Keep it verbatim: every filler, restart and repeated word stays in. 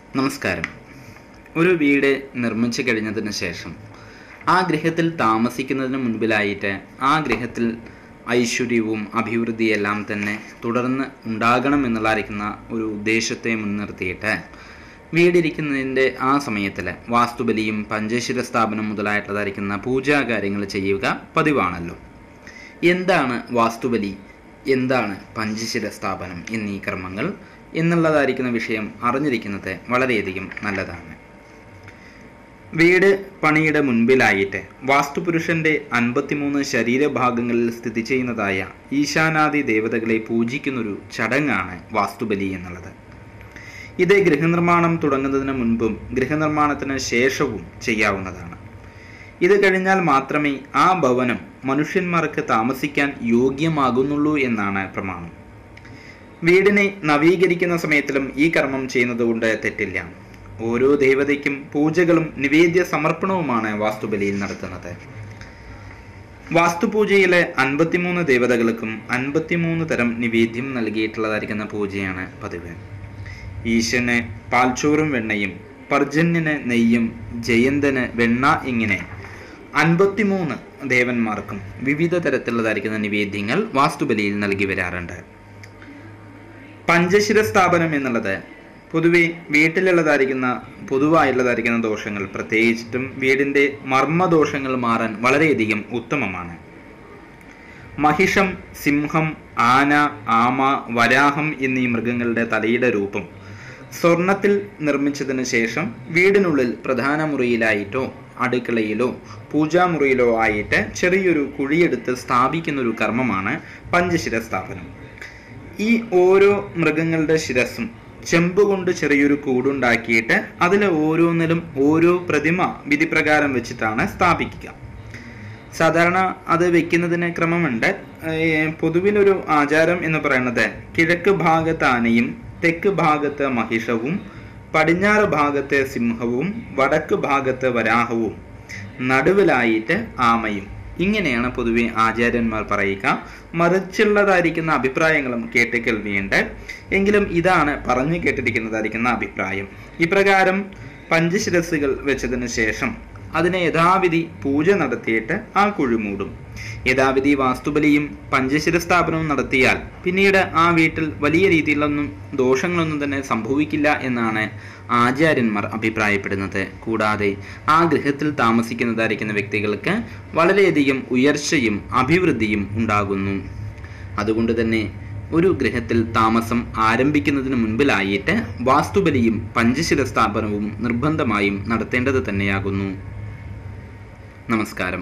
നമസ്കാരം. ഒരു വീട് നിർമ്മിച്ചു കഴിഞ്ഞതിന് ശേഷം ആ ഗൃഹത്തിൽ താമസിക്കുന്നതിന് മുൻപിലായിട്ട് ആ ഗൃഹത്തിൽ ഐശ്വര്യവും അഭിവൃദ്ധിയെല്ലാം തന്നെ തുടർന്ന് ഉണ്ടാകണം എന്നുള്ളതായിരിക്കുന്ന ഒരു ഉദ്ദേശത്തെ മുൻനിർത്തിയിട്ട് വീടിരിക്കുന്നതിൻ്റെ ആ സമയത്തിൽ വാസ്തുബലിയും പഞ്ചശിര സ്ഥാപനം മുതലായിട്ടുള്ളതായിരിക്കുന്ന പൂജാകാര്യങ്ങൾ ചെയ്യുക പതിവാണല്ലോ. എന്താണ് വാസ്തുബലി, എന്താണ് പഞ്ചശിര സ്ഥാപനം എന്നീ കർമ്മങ്ങൾ എന്നുള്ളതായിരിക്കുന്ന വിഷയം അറിഞ്ഞിരിക്കുന്നത് വളരെയധികം നല്ലതാണ്. വീട് പണിയുടെ മുൻപിലായിട്ട് വാസ്തുപുരുഷന്റെ അൻപത്തിമൂന്ന് ശരീരഭാഗങ്ങളിൽ സ്ഥിതി ചെയ്യുന്നതായ ഈശാനാദി ദേവതകളെ പൂജിക്കുന്നൊരു ചടങ്ങാണ് വാസ്തുബലി എന്നുള്ളത്. ഇത് ഗൃഹനിർമ്മാണം തുടങ്ങുന്നതിന് മുൻപും ഗൃഹനിർമ്മാണത്തിന് ശേഷവും ചെയ്യാവുന്നതാണ്. ഇത് കഴിഞ്ഞാൽ മാത്രമേ ആ ഭവനം മനുഷ്യന്മാർക്ക് താമസിക്കാൻ യോഗ്യമാകുന്നുള്ളൂ എന്നാണ് പ്രമാണം. വീടിനെ നവീകരിക്കുന്ന സമയത്തിലും ഈ കർമ്മം ചെയ്യുന്നത് കൊണ്ട് തെറ്റില്ല. ഓരോ ദേവതയ്ക്കും പൂജകളും നിവേദ്യ സമർപ്പണവുമാണ് വാസ്തുബലിയിൽ നടത്തുന്നത്. വാസ്തുപൂജയിലെ അൻപത്തിമൂന്ന് ദേവതകൾക്കും അൻപത്തിമൂന്ന് തരം നിവേദ്യം നൽകിയിട്ടുള്ളതായിരിക്കുന്ന പൂജയാണ് പതിവ്. ഈശന് പാൽച്ചോറും വെണ്ണയും, പർജന്യന് നെയ്യും, ജയന്തന് വെണ്ണ, ഇങ്ങനെ അൻപത്തിമൂന്ന് ദേവന്മാർക്കും വിവിധ തരത്തിലുള്ളതായിരിക്കുന്ന നിവേദ്യങ്ങൾ വാസ്തുബലിയിൽ നൽകി വരാറുണ്ട്. പഞ്ചശിര സ്ഥാപനം എന്നുള്ളത് പൊതുവെ വീട്ടിലുള്ളതായിരിക്കുന്ന പൊതുവായുള്ളതായിരിക്കുന്ന ദോഷങ്ങൾ, പ്രത്യേകിച്ചിട്ടും വീടിൻ്റെ മർമ്മദോഷങ്ങൾ മാറാൻ വളരെയധികം ഉത്തമമാണ്. മഹിഷം, സിംഹം, ആന, ആമ, വരാഹം എന്നീ മൃഗങ്ങളുടെ തലയുടെ രൂപം സ്വർണത്തിൽ നിർമ്മിച്ചതിന് ശേഷം വീടിനുള്ളിൽ പ്രധാന മുറിയിലായിട്ടോ അടുക്കളയിലോ പൂജാമുറിയിലോ ആയിട്ട് ചെറിയൊരു കുഴിയെടുത്ത് സ്ഥാപിക്കുന്നൊരു കർമ്മമാണ് പഞ്ചശിര സ്ഥാപനം. ഈ ഓരോ മൃഗങ്ങളുടെ ശിരസ്സും ചെമ്പ് കൊണ്ട് ചെറിയൊരു കൂടുണ്ടാക്കിയിട്ട് അതിൽ ഓരോന്നിലും ഓരോ പ്രതിമ വിധിപ്രകാരം വെച്ചിട്ടാണ് സ്ഥാപിക്കുക. സാധാരണ അത് വെക്കുന്നതിന് ക്രമമുണ്ട്. പൊതുവിലൊരു ആചാരം എന്ന് പറയുന്നത് കിഴക്ക് ഭാഗത്ത് ആനയും, തെക്ക് ഭാഗത്ത് മഹിഷവും, പടിഞ്ഞാറ് ഭാഗത്ത് സിംഹവും, വടക്ക് ഭാഗത്ത് വരാഹവും, നടുവിലായിട്ട് ആമയും, ഇങ്ങനെയാണ് പൊതുവെ ആചാര്യന്മാർ പറയുക. മറിച്ചുള്ളതായിരിക്കുന്ന അഭിപ്രായങ്ങളും കേട്ടുകേൾവിയുണ്ട്. എങ്കിലും ഇതാണ് പറഞ്ഞു കേട്ടിരിക്കുന്നതായിരിക്കുന്ന അഭിപ്രായം. ഇപ്രകാരം പഞ്ചശിരസ്സുകൾ വെച്ചതിന് ശേഷം അതിനെ യഥാവിധി പൂജ നടത്തിയിട്ട് ആ കുഴി മൂടും. യഥാവിധി വാസ്തുബലിയും പഞ്ചശിര സ്ഥാപനവും നടത്തിയാൽ പിന്നീട് ആ വീട്ടിൽ വലിയ രീതിയിലൊന്നും ദോഷങ്ങളൊന്നും തന്നെ സംഭവിക്കില്ല എന്നാണ് ആചാര്യന്മാർ അഭിപ്രായപ്പെടുന്നത്. കൂടാതെ ആ ഗൃഹത്തിൽ താമസിക്കുന്നതായിരിക്കുന്ന വ്യക്തികൾക്ക് വളരെയധികം ഉയർച്ചയും അഭിവൃദ്ധിയും ഉണ്ടാകുന്നു. അതുകൊണ്ട് തന്നെ ഒരു ഗൃഹത്തിൽ താമസം ആരംഭിക്കുന്നതിന് മുൻപിലായിട്ട് വാസ്തുബലിയും പഞ്ചശിര സ്ഥാപനവും നിർബന്ധമായും നടത്തേണ്ടത് തന്നെയാകുന്നു. നമസ്കാരം.